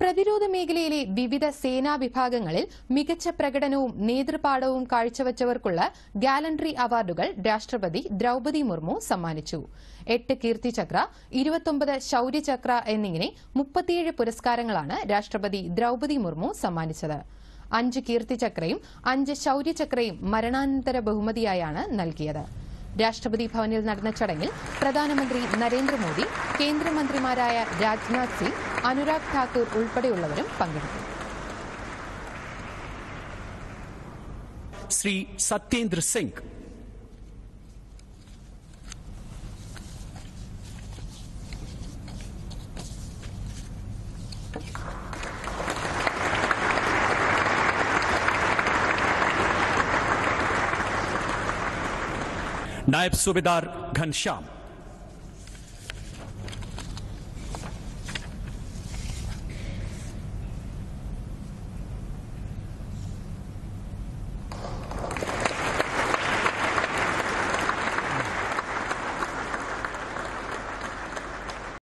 പ്രതിരോധ മേഖലയിലെ വിവിധ സേനാ വിഭാഗങ്ങളിൽ മികച്ച പ്രകടനവും നേതൃപാഠവും കാഴ്ചവച്ചവർക്കുള്ള ഗാലൻട്രി അവാർഡുകൾ രാഷ്ട്രപതി ദ്രൌപദി മുർമു സമ്മാനിച്ചു. 8 കീർത്തിചക്ര, 29 ശൌര്യചക്ര എന്നിങ്ങനെ 37 പുരസ്കാരങ്ങളാണ് രാഷ്ട്രപതി ദ്രൌപദി മുർമു സമ്മാനിച്ചത്. 5 കീർത്തിചക്രയും 5 ശൌര്യചക്രയും മരണാനന്തര ബഹുമതിയായാണ് നൽകിയത്. രാഷ്ട്രപതി ഭവനിൽ നടന്ന ചടങ്ങിൽ പ്രധാനമന്ത്രി നരേന്ദ്രമോദി, കേന്ദ്രമന്ത്രിമാരായ രാജ്നാഥ് സിംഗ്, അനുരാഗ് ഠാക്കൂർ ഉൾപ്പെടെയുള്ളവരും പങ്കെടുത്തു. ശ്രീ സത്യേന്ദ്ര സിംഗ് नायब सूबेदार घनश्याम